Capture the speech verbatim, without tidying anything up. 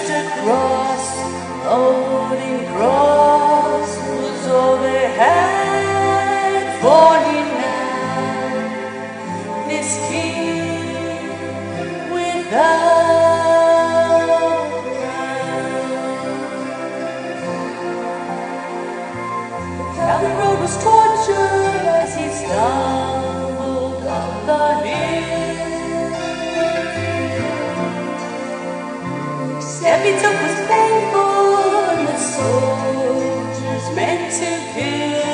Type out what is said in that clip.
the cross, loading cross was all they had for him now. This king without crown. Calvary Road was torture as he stumbled up the hill. Step he took was painful, and the soldiers meant to kill.